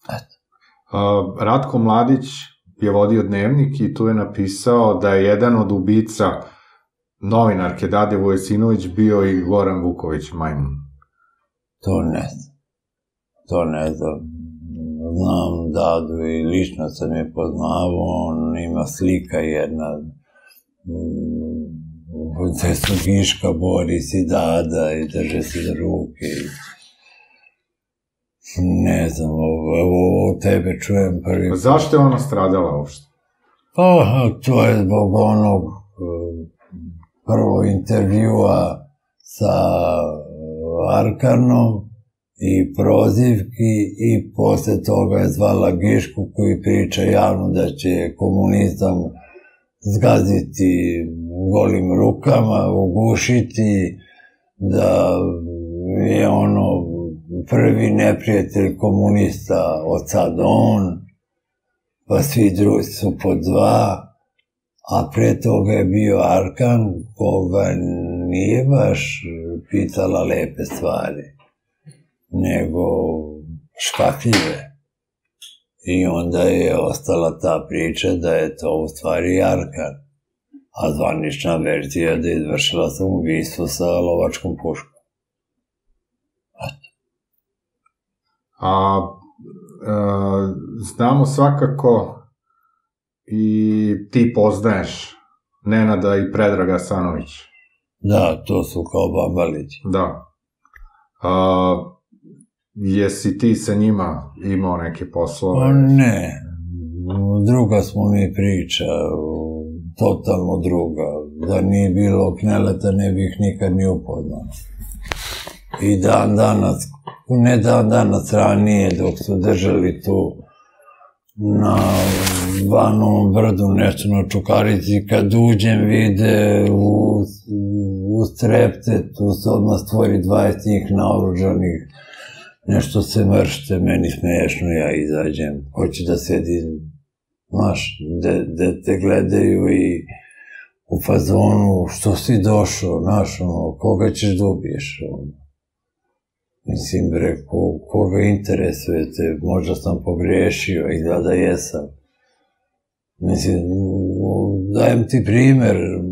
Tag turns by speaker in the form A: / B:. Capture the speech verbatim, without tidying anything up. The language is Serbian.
A: Ratko Mladić je vodio Dnevnik i tu je napisao da je jedan od ubica novinarke Dade Vujasinović bio i Goran Vuković Majmun.
B: To ne znam. To ne znam. Znam Dadu i lično sam je poznavao, on ima slika jedna, gde su Giška, Boris i Dada i drže se za ruke. Ne znam, ovo tebe čujem prvi.
A: Zašto je ona stradala uopšte?
B: Pa, to je zbog onog prvo intervjua sa Arkanom i prozivki i posle toga je zvala Gišku koji priča javno da će komunizam zgaziti golim rukama, ugušiti, da je ono prvi neprijatelj komunista od sad on, pa svi drugi su po dva, a pre toga je bio Arkan koga nije baš pitala lepe stvari, nego škakljive. I onda je ostala ta priča da je to u stvari Arkan, a zvanična verzija da je izvršila sam ubistvo sa lovačkom puškom.
A: A znamo svakako i ti poznaješ Nenada i Predraga Asanović.
B: Da, to su kao babalići.
A: Da. Jesi ti sa njima imao neke poslove?
B: Ne, druga smo mi priča, totalno druga. Da nije bilo Kneleta ne bih nikad ni upoznao. I dan danas, ne dan danas ranije dok su držali tu na Banovom brdu nešto na Čukarici, kad uđem vide u strepte, tu se odmah stvori dvadeset njih naoružanih, nešto se mršte, meni smešno, ja izađem, hoće da sedim, znaš, gde te gledaju i u fazonu, što si došao, znaš, ono, koga ćeš da ubiješ, ono. Mislim, bre, koga interesujete, možda sam pogrešio i da da jesam. Mislim, dajem ti primer,